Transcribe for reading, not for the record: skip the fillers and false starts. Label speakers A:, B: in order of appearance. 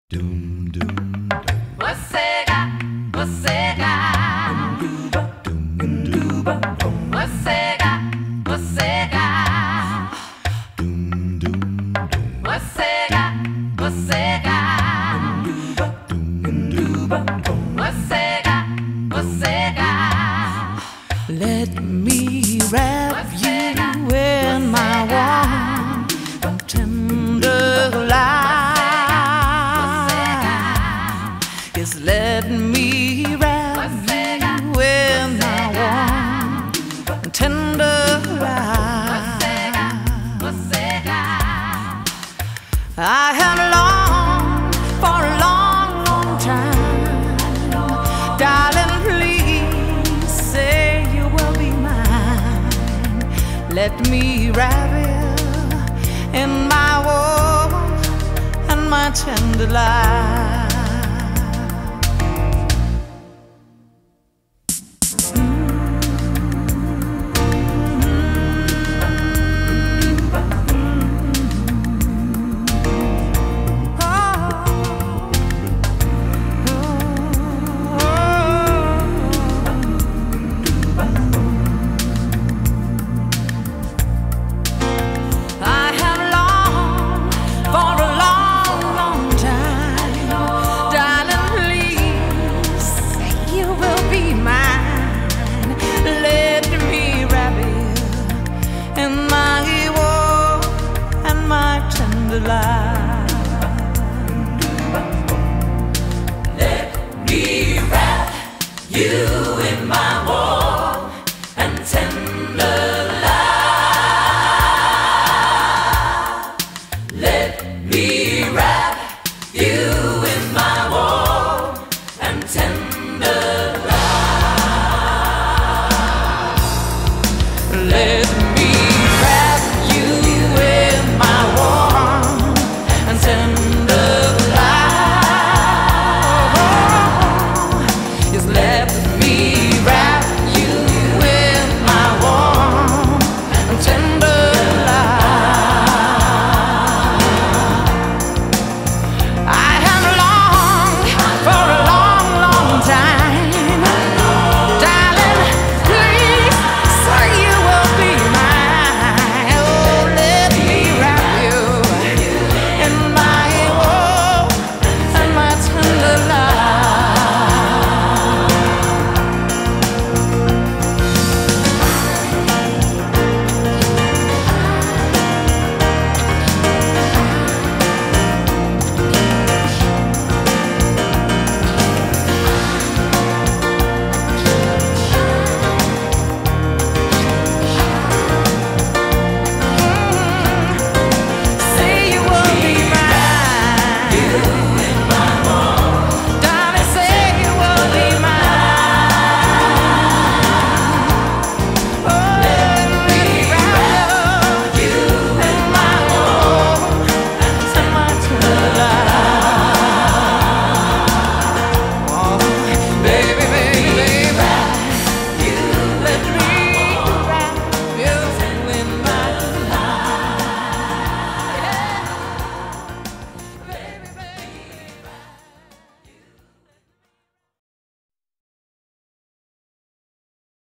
A: Doom doom doom.
B: Wasega, wasega.
A: Doom doom doom.
B: Wasega, wasega.
A: Doom doom doom.
B: Wasega, wasega.
A: Doom doom doom.
B: Wasega, wasega.
C: Let me wrap you in my warm and tender light. Yes, let me wrap you in my warm and tender light. I have longed for a long, long time. Darling, please say you will be mine. Let me wrap you in my warm and my tender light.
B: Let me wrap you